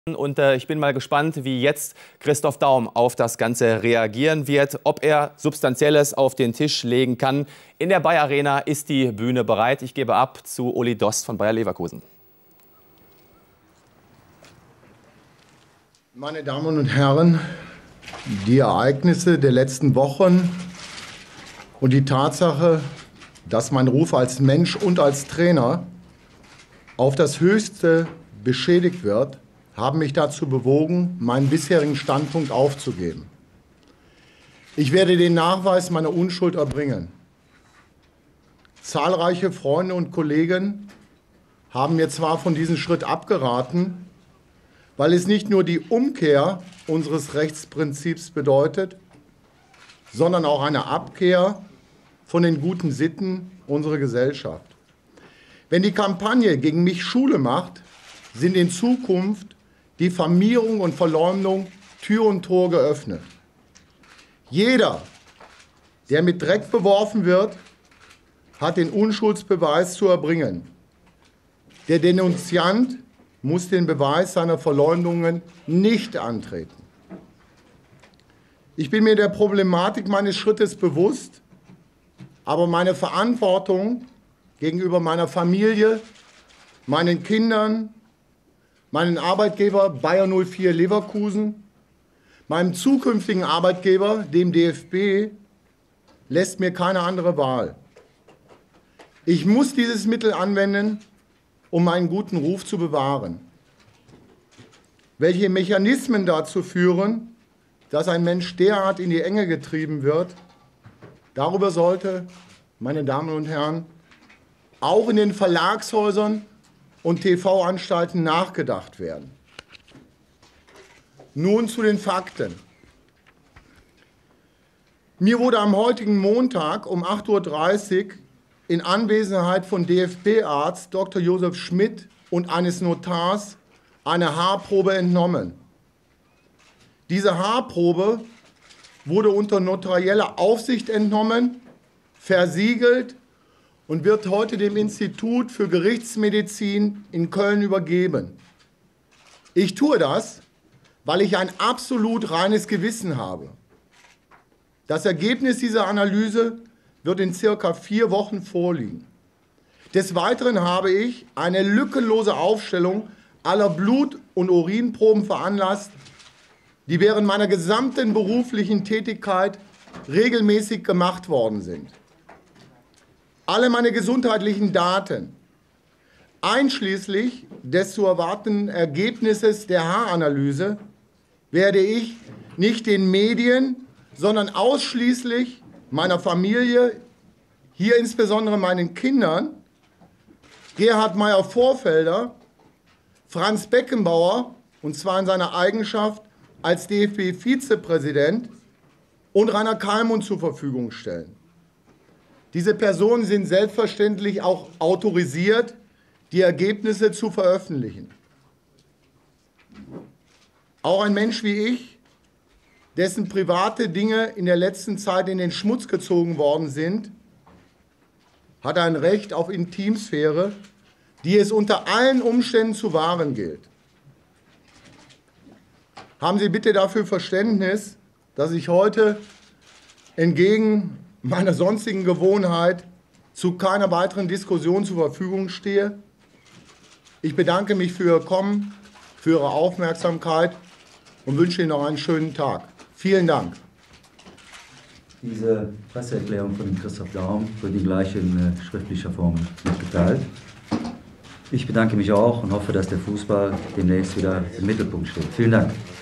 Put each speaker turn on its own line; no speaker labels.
Und ich bin mal gespannt, wie jetzt Christoph Daum auf das Ganze reagieren wird, ob er Substanzielles auf den Tisch legen kann. In der Bayer Arena ist die Bühne bereit. Ich gebe ab zu Uli Dost von Bayer Leverkusen.
Meine Damen und Herren, die Ereignisse der letzten Wochen und die Tatsache, dass mein Ruf als Mensch und als Trainer auf das Höchste beschädigt wird, haben mich dazu bewogen, meinen bisherigen Standpunkt aufzugeben. Ich werde den Nachweis meiner Unschuld erbringen. Zahlreiche Freunde und Kollegen haben mir zwar von diesem Schritt abgeraten, weil es nicht nur die Umkehr unseres Rechtsprinzips bedeutet, sondern auch eine Abkehr von den guten Sitten unserer Gesellschaft. Wenn die Kampagne gegen mich Schule macht, sind in Zukunft Diffamierung und Verleumdung Tür und Tor geöffnet. Jeder, der mit Dreck beworfen wird, hat den Unschuldsbeweis zu erbringen. Der Denunziant muss den Beweis seiner Verleumdungen nicht antreten. Ich bin mir der Problematik meines Schrittes bewusst, aber meine Verantwortung gegenüber meiner Familie, meinen Kindern, meinen Arbeitgeber Bayer 04 Leverkusen, meinem zukünftigen Arbeitgeber, dem DFB, lässt mir keine andere Wahl. Ich muss dieses Mittel anwenden, um meinen guten Ruf zu bewahren. Welche Mechanismen dazu führen, dass ein Mensch derart in die Enge getrieben wird, darüber sollte, meine Damen und Herren, auch in den Verlagshäusern und TV-Anstalten nachgedacht werden. Nun zu den Fakten. Mir wurde am heutigen Montag um 8:30 Uhr in Anwesenheit von DFB-Arzt Dr. Josef Schmidt und eines Notars eine Haarprobe entnommen. Diese Haarprobe wurde unter notarieller Aufsicht entnommen, versiegelt und wird heute dem Institut für Gerichtsmedizin in Köln übergeben. Ich tue das, weil ich ein absolut reines Gewissen habe. Das Ergebnis dieser Analyse wird in circa 4 Wochen vorliegen. Des Weiteren habe ich eine lückenlose Aufstellung aller Blut- und Urinproben veranlasst, die während meiner gesamten beruflichen Tätigkeit regelmäßig gemacht worden sind. Alle meine gesundheitlichen Daten, einschließlich des zu erwartenden Ergebnisses der Haaranalyse, werde ich nicht den Medien, sondern ausschließlich meiner Familie, hier insbesondere meinen Kindern, Gerhard Meyer-Vorfelder, Franz Beckenbauer, und zwar in seiner Eigenschaft als DFB-Vizepräsident, und Rainer Kallmund zur Verfügung stellen. Diese Personen sind selbstverständlich auch autorisiert, die Ergebnisse zu veröffentlichen. Auch ein Mensch wie ich, dessen private Dinge in der letzten Zeit in den Schmutz gezogen worden sind, hat ein Recht auf Intimsphäre, die es unter allen Umständen zu wahren gilt. Haben Sie bitte dafür Verständnis, dass ich heute entgegen meiner sonstigen Gewohnheit zu keiner weiteren Diskussion zur Verfügung stehe. Ich bedanke mich für Ihr Kommen, für Ihre Aufmerksamkeit und wünsche Ihnen noch einen schönen Tag. Vielen Dank.
Diese Presseerklärung von Christoph Daum wird Ihnen gleich in schriftlicher Form mitgeteilt. Ich bedanke mich auch und hoffe, dass der Fußball demnächst wieder im Mittelpunkt steht. Vielen Dank.